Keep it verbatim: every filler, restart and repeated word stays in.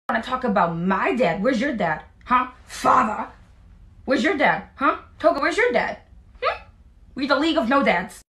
want to talk about my dad. Where's your dad? Huh? Father? Where's your dad? Huh? Toga, where's your dad? Hmm? We the League of No Dads.